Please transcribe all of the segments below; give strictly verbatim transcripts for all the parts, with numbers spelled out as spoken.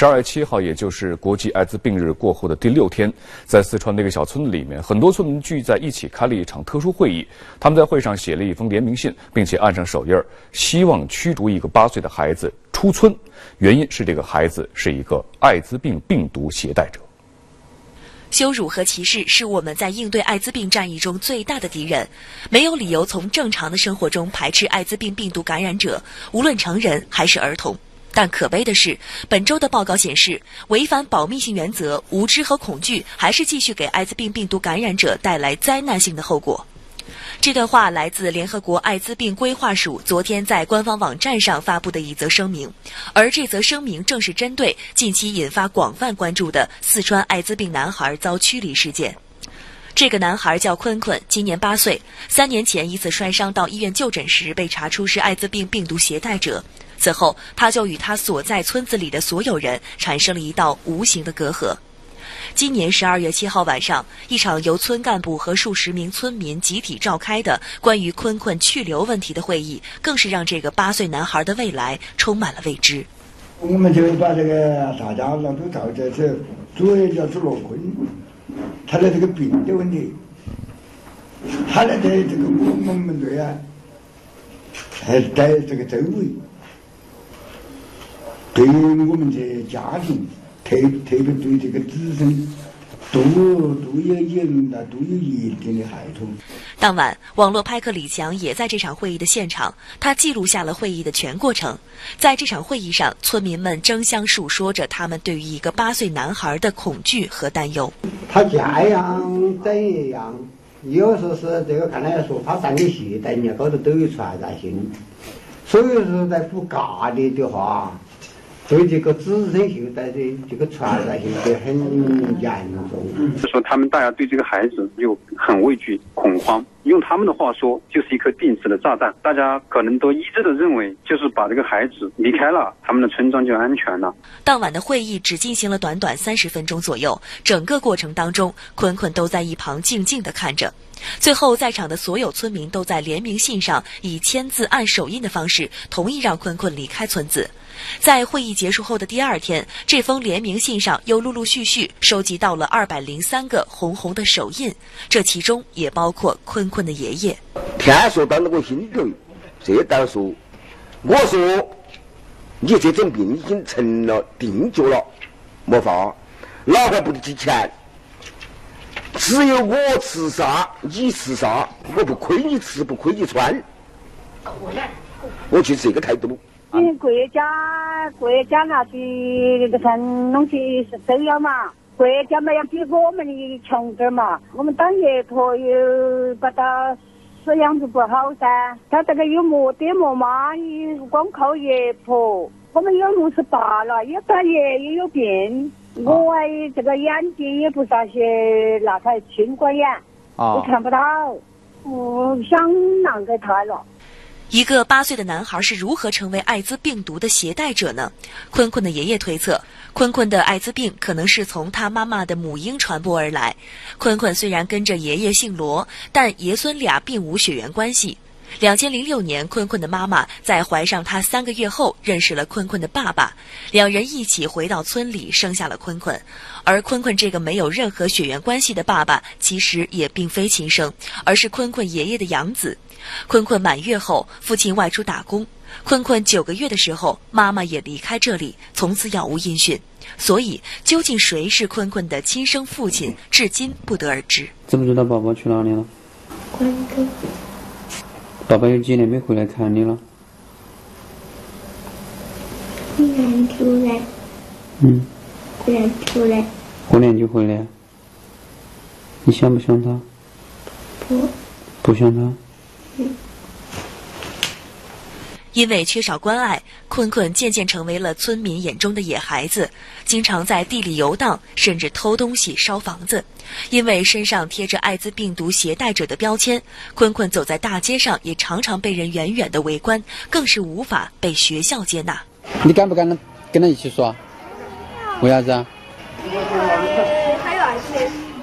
十二月七号，也就是国际艾滋病日过后的第六天，在四川的一个小村子里面，很多村民聚在一起开了一场特殊会议。他们在会上写了一封联名信，并且按上手印儿，希望驱逐一个八岁的孩子出村。原因是这个孩子是一个艾滋病病毒携带者。 羞辱和歧视是我们在应对艾滋病战役中最大的敌人，没有理由从正常的生活中排斥艾滋病病毒感染者，无论成人还是儿童。但可悲的是，本周的报告显示，违反保密性原则、无知和恐惧，还是继续给艾滋病病毒感染者带来灾难性的后果。这段话来自联合国艾滋病规划署昨天在官方网站上发布的一则声明，而这则声明正是针对近期引发广泛关注的四川艾滋病男孩遭驱离事件。这个男孩叫坤坤，今年八岁，三年前一次摔伤到医院就诊时被查出是艾滋病病毒携带者。此后，他就与他所在村子里的所有人产生了一道无形的隔阂。今年十二月七号晚上，一场由村干部和数十名村民集体召开的关于坤坤去留问题的会议，更是让这个八岁男孩的未来充满了未知。 我们就把这个大家都到这这，主要叫朱罗坤，他的这个病的问题，他的这个我们队啊，还在这个周围。对于我们这家庭，特特别对这个子孙，都都有严的，都有一定的害处。 当晚，网络拍客李强也在这场会议的现场，他记录下了会议的全过程。在这场会议上，村民们争相述说着他们对于一个八岁男孩的恐惧和担忧。 他这样怎样？有时候是这个看来说，他三个系在人家高头都有传染性，所以说在不尬的的话。对这个滋生性带的这个传染性也很严重。 说他们大家对这个孩子就很畏惧、恐慌。用他们的话说，就是一颗定时的炸弹。大家可能都一致的认为，就是把这个孩子离开了，他们的村庄就安全了。 当晚的会议只进行了短短三十分钟左右，整个过程当中，坤坤都在一旁静静地看着。最后，在场的所有村民都在联名信上以签字按手印的方式同意让坤坤离开村子。在会议结束后的第二天，这封联名信上又陆陆续续收集到了二百零三个红红的手印，这其中也包括坤坤的爷爷。 天说到那个心头，这当说，我说你这种病已经成了定局了，没法，哪还不得起钱？只有我吃啥你吃啥，我不亏你吃不亏你穿，我就这个态度。 因为国家国家拿的那个东西是这样嘛，国家嘛要比我们的强点嘛，我们当野婆又把它饲养的不好噻，他这个又没爹没妈，又光靠野婆，我们又六十八了，又他爷也有病，我这个眼睛也不啥些，那才青光眼，我看不到，我想让给他了。 一个八岁的男孩是如何成为艾滋病毒的携带者呢？坤坤的爷爷推测，坤坤的艾滋病可能是从他妈妈的母婴传播而来。坤坤虽然跟着爷爷姓罗，但爷孙俩并无血缘关系。两千零六年，坤坤的妈妈在怀上他三个月后认识了坤坤的爸爸，两人一起回到村里生下了坤坤。而坤坤这个没有任何血缘关系的爸爸，其实也并非亲生，而是坤坤爷爷的养子。坤坤满月后，父亲外出打工。坤坤九个月的时候，妈妈也离开这里，从此杳无音讯。所以，究竟谁是坤坤的亲生父亲，至今不得而知。 知不知道宝宝去哪里了？ 关注。 爸爸有几年没回来看你了？ 忽然出来。 嗯。 忽然出来。 过年就回来。你想不想他？ 不。 不想他。 嗯。 因为缺少关爱，坤坤渐渐成为了村民眼中的野孩子，经常在地里游荡，甚至偷东西、烧房子。因为身上贴着艾滋病毒携带者的标签，坤坤走在大街上也常常被人远远的围观，更是无法被学校接纳。 你敢不敢跟他一起耍？为啥子啊？ 从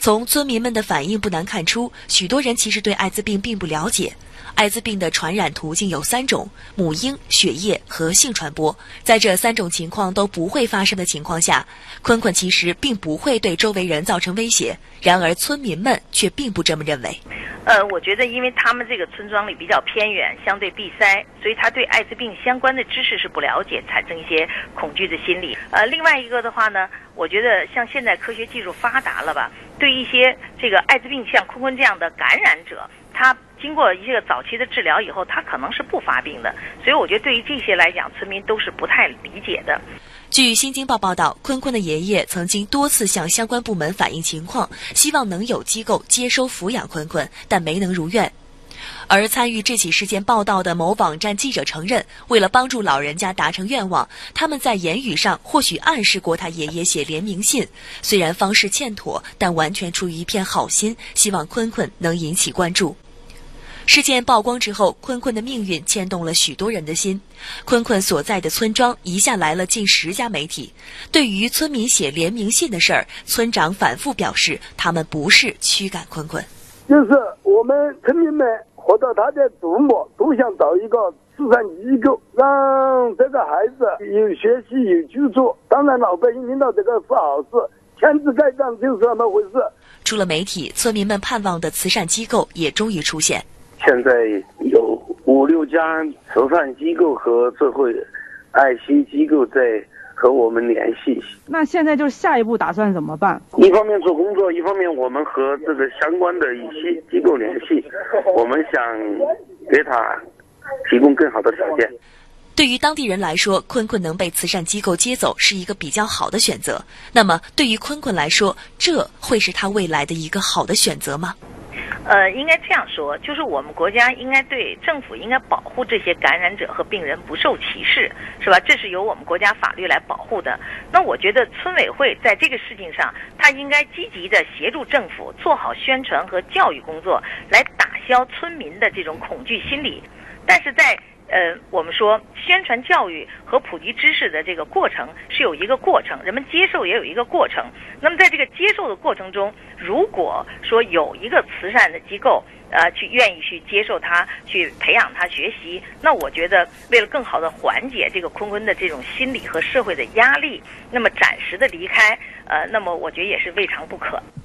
从村民们的反应不难看出，许多人其实对艾滋病并不了解。艾滋病的传染途径有三种：母婴、血液和性传播。在这三种情况都不会发生的情况下，坤坤其实并不会对周围人造成威胁。然而村民们却并不这么认为。 呃，我觉得因为他们这个村庄里比较偏远，相对闭塞，所以他对艾滋病相关的知识是不了解，产生一些恐惧的心理。呃，另外一个的话呢，我觉得像现在科学技术发达了吧，对一些这个艾滋病像坤坤这样的感染者，他经过一些个早期的治疗以后，他可能是不发病的，所以我觉得对于这些来讲，村民都是不太理解的。 据《新京报》报道，坤坤的爷爷曾经多次向相关部门反映情况，希望能有机构接收抚养坤坤，但没能如愿。而参与这起事件报道的某网站记者承认，为了帮助老人家达成愿望，他们在言语上或许暗示过他爷爷写联名信，虽然方式欠妥，但完全出于一片好心，希望坤坤能引起关注。事件曝光之后，坤坤的命运牵动了许多人的心。坤坤所在的村庄一下来了近十家媒体。对于村民写联名信的事儿，村长反复表示，他们不是驱赶坤坤， 就是我们村民们或者他的祖母都想找一个慈善机构，让这个孩子有学习有居住。当然老百姓听到这个是好事，签字盖章就是那么回事。 除了媒体，村民们盼望的慈善机构也终于出现。 现在有五六家慈善机构和社会爱心机构在和我们联系。 那现在就是下一步打算怎么办？ 一方面做工作，一方面我们和这个相关的一些机构联系，我们想给他提供更好的条件。 对于当地人来说，坤坤能被慈善机构接走是一个比较好的选择。那么对于坤坤来说，这会是他未来的一个好的选择吗？ 呃，应该这样说，就是我们国家应该对政府应该保护这些感染者和病人不受歧视，是吧？这是由我们国家法律来保护的。那我觉得村委会在这个事情上，他应该积极的协助政府做好宣传和教育工作，来打消村民的这种恐惧心理。但是在呃，我们说宣传教育和普及知识的这个过程是有一个过程，人们接受也有一个过程。那么在这个接受的过程中，如果说有一个慈善的机构呃去愿意去接受他，去培养他学习，那我觉得为了更好的缓解这个坤坤的这种心理和社会的压力，那么暂时的离开，呃，那么我觉得也是未尝不可。